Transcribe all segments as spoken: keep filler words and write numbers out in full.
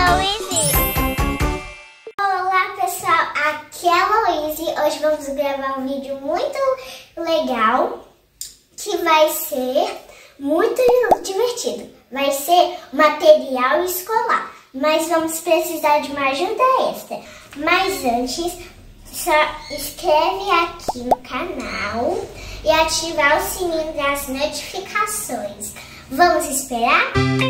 Heloise! Olá pessoal, aqui é a Heloise. Hoje vamos gravar um vídeo muito legal que vai ser muito divertido. Vai ser material escolar, mas vamos precisar de uma ajuda extra. Mas antes, só inscreve aqui no canal e ativar o sininho das notificações. Vamos esperar?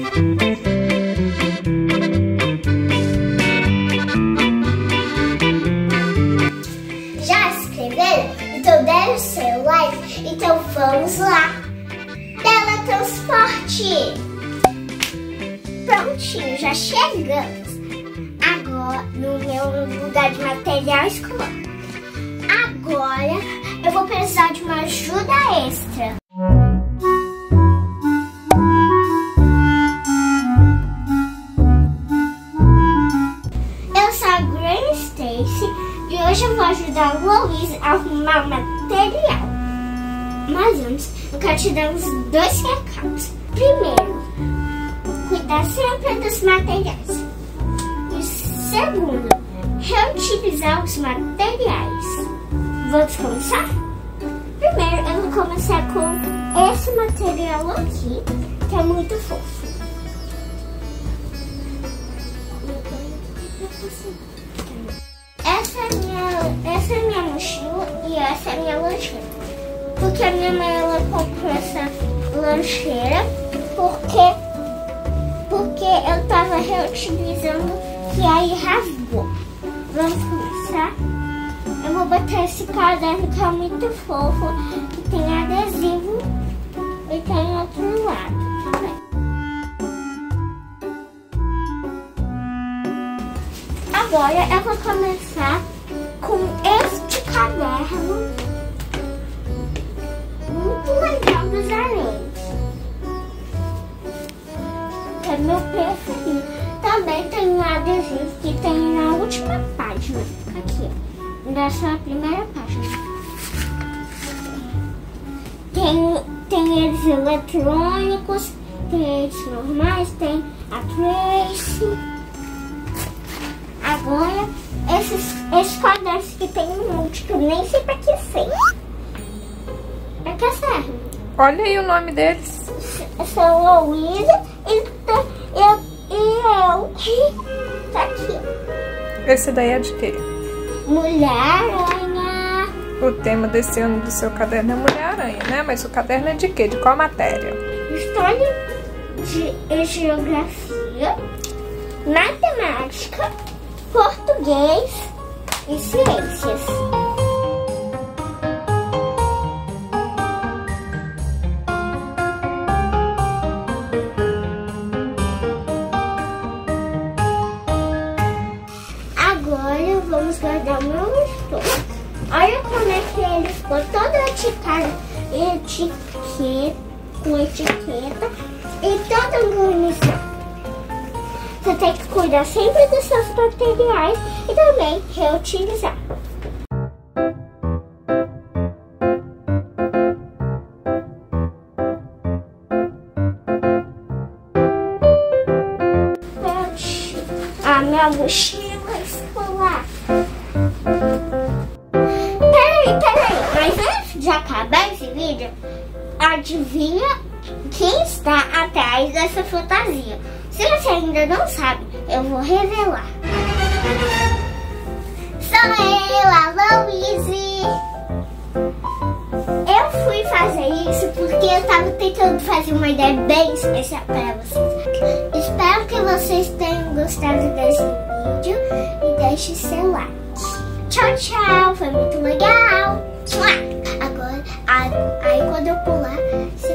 Já se inscreveram? Então deram o seu like? Então vamos lá! Teletransporte! Prontinho, já chegamos! Agora no meu lugar de material escolar. Agora eu vou precisar de uma ajuda extra. Eu sou a Granny Stacy e hoje eu vou ajudar o Heloise a arrumar o material. Mas antes, eu quero te dar uns dois recados. Primeiro, cuidar sempre dos materiais. E segundo, reutilizar os materiais. Vamos começar? Primeiro, eu vou começar com esse material aqui, que é muito fofo. Essa é a minha, essa é a minha mochila e essa é a minha lancheira. Porque a minha mãe ela comprou essa lancheira porque, porque eu tava reutilizando e aí rasgou. Vamos começar? Eu vou botar esse caderno que é muito fofo, que tem adesivo e tem outro lado também. Agora eu vou começar com este caderno muito legal dos aranhas, que é meu preferido. Também tem um adesivo que tem na última página, aqui, dessa primeira página. Tem, tem eles eletrônicos, tem eles normais, tem a Tracy. Agora, esses, esses cadernos que tem um monte, que eu nem sei pra que serve. Pra que serve? Olha aí o nome deles. Eu sou a Heloise e eu, e eu. Tá aqui. Esse daí é de quê? Mulher-Aranha. O tema desse ano do seu caderno é Mulher-Aranha, né? Mas o caderno é de quê? De qual matéria? História de geografia, matemática, português e ciências. Agora vamos guardar o meu estojo. Olha como é que ele ficou todo etiquetado, etiqueta, com etiqueta e toda organização. Você tem que cuidar sempre dos seus materiais e também reutilizar. A minha mochila escolar. Peraí, peraí, mas antes de acabar esse vídeo, adivinha quem está atrás dessa fantasia? Se você ainda não sabe, eu vou revelar. Sou eu, a Heloise. Eu fui fazer isso porque eu estava tentando fazer uma ideia bem especial para vocês. Espero que vocês tenham gostado desse vídeo e deixe seu like. Tchau, tchau. Foi muito legal. Agora, aí quando eu pular,